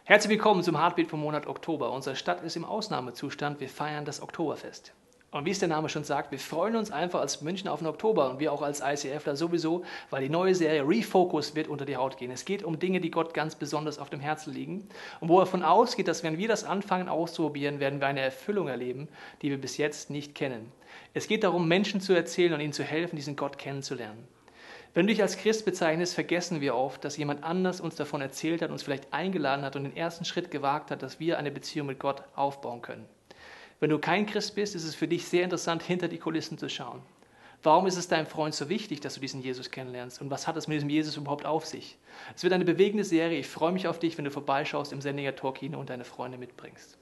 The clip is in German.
Herzlich willkommen zum Heartbeat vom Monat Oktober. Unsere Stadt ist im Ausnahmezustand. Wir feiern das Oktoberfest. Und wie es der Name schon sagt, wir freuen uns einfach als München auf den Oktober und wir auch als ICFler sowieso, weil die neue Serie Refocus wird unter die Haut gehen. Es geht um Dinge, die Gott ganz besonders auf dem Herzen liegen und wo er davon ausgeht, dass wenn wir das anfangen auszuprobieren, werden wir eine Erfüllung erleben, die wir bis jetzt nicht kennen. Es geht darum, Menschen zu erzählen und ihnen zu helfen, diesen Gott kennenzulernen. Wenn du dich als Christ bezeichnest, vergessen wir oft, dass jemand anders uns davon erzählt hat, uns vielleicht eingeladen hat und den ersten Schritt gewagt hat, dass wir eine Beziehung mit Gott aufbauen können. Wenn du kein Christ bist, ist es für dich sehr interessant, hinter die Kulissen zu schauen. Warum ist es deinem Freund so wichtig, dass du diesen Jesus kennenlernst? Und was hat es mit diesem Jesus überhaupt auf sich? Es wird eine bewegende Serie. Ich freue mich auf dich, wenn du vorbeischaust im Sendinger Tor Kino und deine Freunde mitbringst.